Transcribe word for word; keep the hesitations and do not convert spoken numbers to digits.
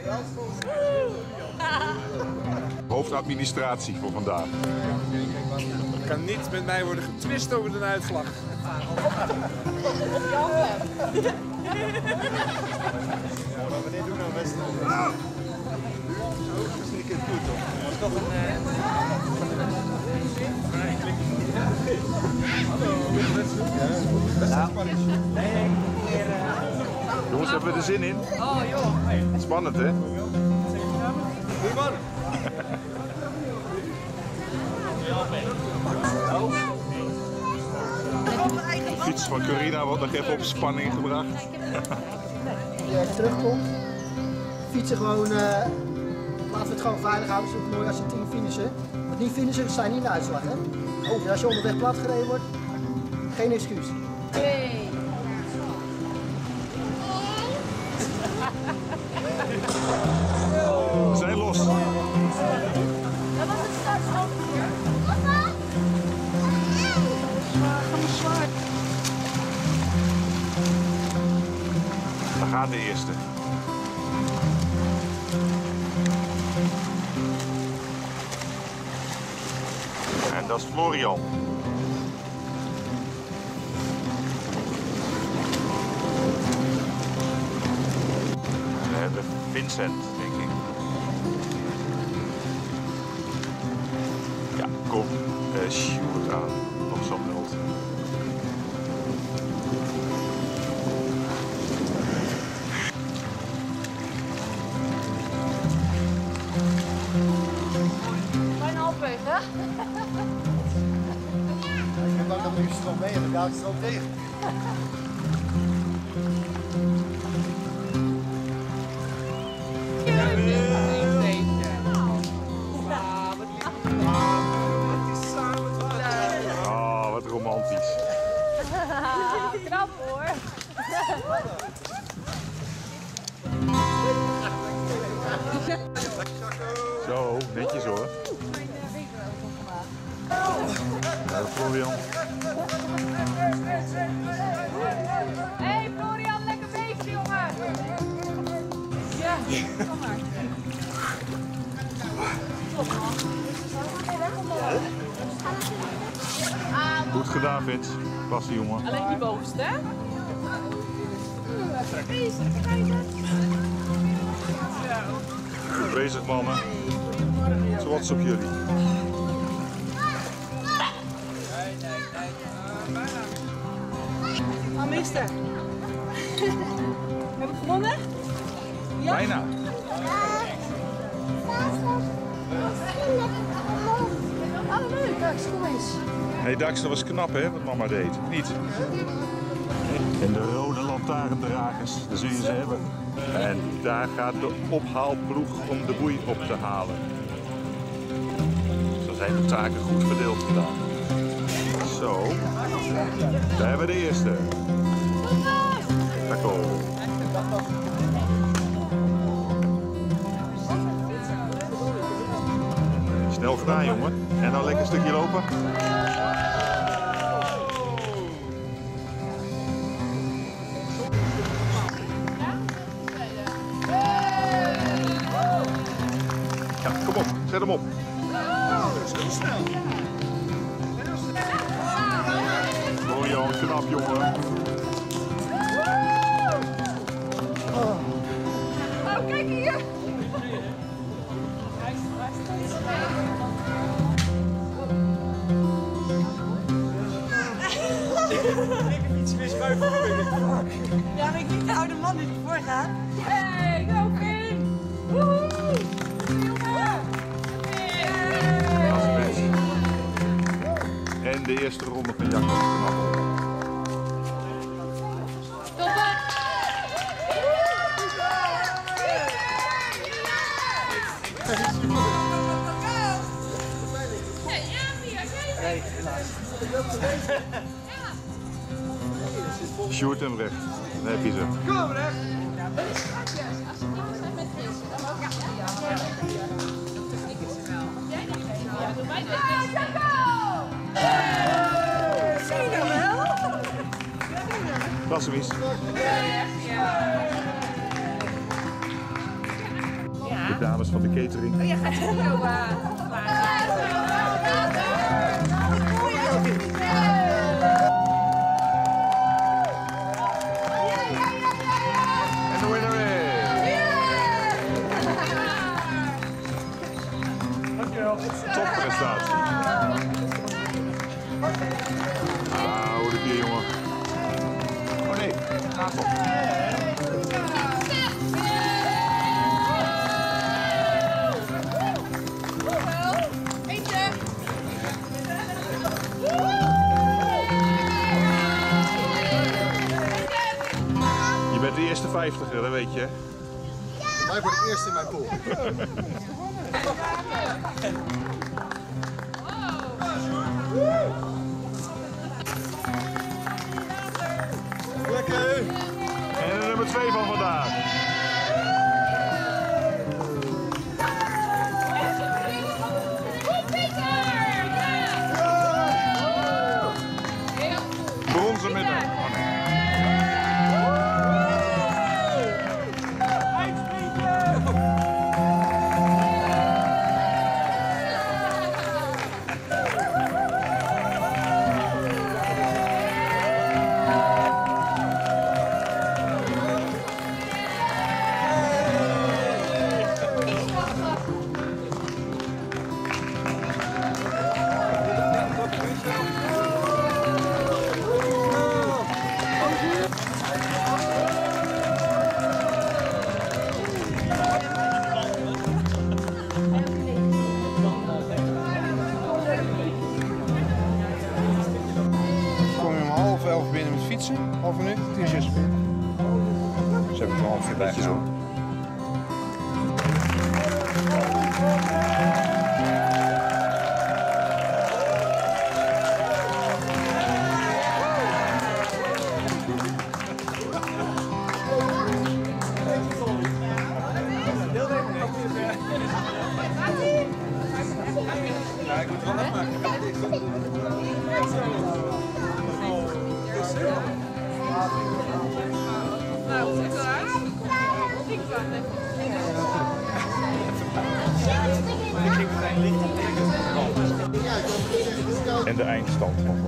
Hoofdadministratie voor vandaag. Er kan niet met mij worden getwist over de uitslag. Wanneer doen we nou best? Dat is niet goed toch? Dat is toch een... Hallo, nee, Jongens, hebben we er zin in? Oh joh. Spannend, hè? De fiets van Corina wordt nog even op spanning gebracht. Als je terugkomt, fietsen gewoon, uh, laten we het gewoon veilig houden, zo mooi als je tien finishen. Want die finishen zijn niet in de uitslag, hè? Oh, dus als je onderweg plat gereden wordt, geen excuus. Twee. We zijn los. Dat was het startschot. Daar gaat de eerste. En dat is Florian. En we hebben Vincent, denk ik. Ja, kom. Uh, Sjoerd aan. Nog zo'n held. Bijna halfweg, hè? Ik ben bang dat we nu stroom mee hebben, daar is stroom tegen. Oh, wat romantisch. Knap hoor. Zo, netjes hoor. Nou, Florian. Hey Florian, lekker bezig jongen. Ja, kom maar. Goed gedaan, Vince. Klasse jongen. Alleen die bovenste, hè? Goed bezig, mannen. Trots op jullie. Oh, mister. Heb ik gewonnen? Ja? Bijna. Oh, leuk. Dax, kom eens. Hé hey Dax, dat was knap hè, wat mama deed. Niet? En de rode lantaarndragers, daar zul je ze hebben. En daar gaat de ophaalploeg om de boei op te halen. Zo zijn de taken goed verdeeld gedaan. Zo, daar hebben we de eerste. Taco. Snel gedaan jongen. En dan lekker een stukje lopen. Ja, kom op, zet hem op. Oh Jan, knap jongen. Oh, kijk hier. Ik iets weer schuiven. Ja, maar ik niet de oude man die ervoor gaat. Hey, go Finn. Woehoe. Jongen. En de eerste ronde van Jacob knap. Sjoerd hem recht. Dan heb je ze. Kom recht. Zie je nou wel? Klassenwies. de dames van de catering. Oh, jij gaat de video uh, En de winnaar is... Topprestatie. Ah, hoe de keer, jongen. Oh nee, naast op. Je bent de eerste vijftiger, dat weet je. Mij wordt het eerst in mijn pool. Lekker! En de nummer twee van vandaag. Bronzen middag. Oh nee. Kom je om half elf binnen met fietsen? Half minuut? Tien, zes. Ze hebben er een half uur bij gehouden. Ja, ik moet het wel afmaken. Nou, zit eruit. Ik wacht even. En de eindstand nog.